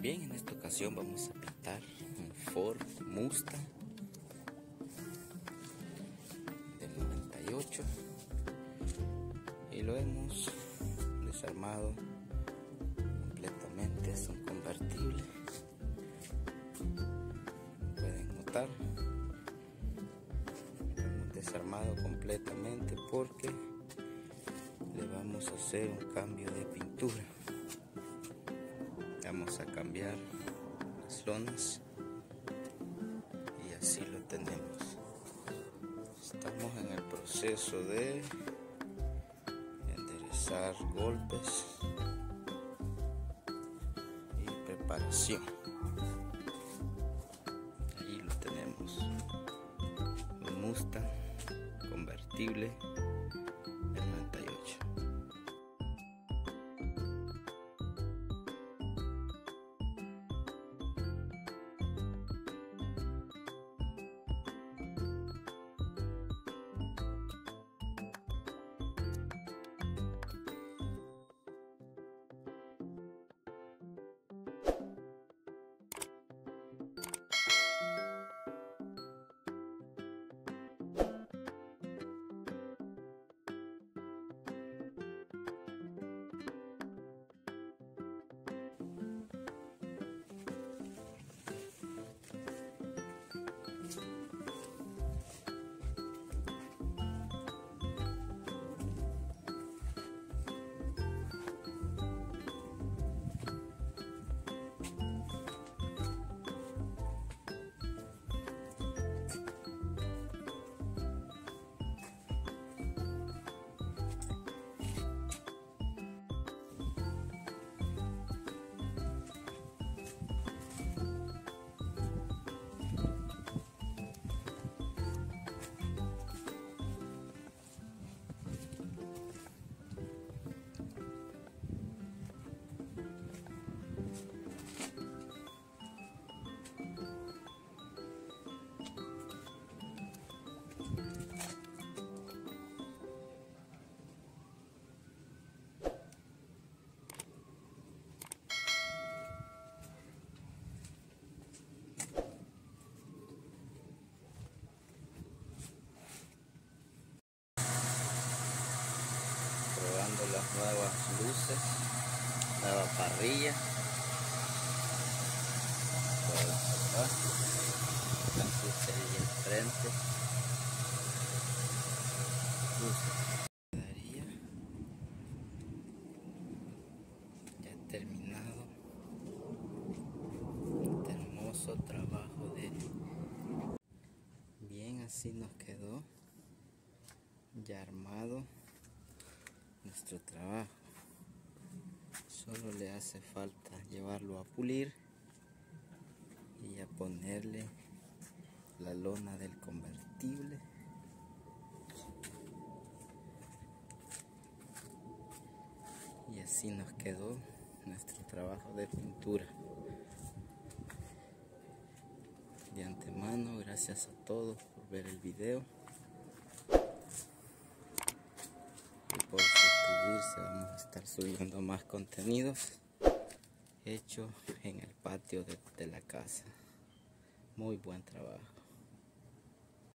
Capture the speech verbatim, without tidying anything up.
Bien, en esta ocasión vamos a pintar un Ford Mustang del noventa y ocho y lo hemos desarmado completamente. Es un convertible, pueden notar, lo hemos desarmado completamente porque le vamos a hacer un cambio de pintura. Vamos a cambiar las lonas y así lo tenemos. Estamos en el proceso de enderezar golpes y preparación. Ahí lo tenemos, un Mustang convertible del noventa y ocho. Probando las nuevas luces, nueva parrilla, así sería el frente, quedaría ya terminado este hermoso trabajo de bien. Así nos quedó ya armado nuestro trabajo. Solo le hace falta llevarlo a pulir y a ponerle la lona del convertible. Y así nos quedó nuestro trabajo de pintura. De antemano, gracias a todos por ver el video y por suscribirse. Vamos a estar subiendo más contenidos hechos en el patio de, de la casa. Muy buen trabajo.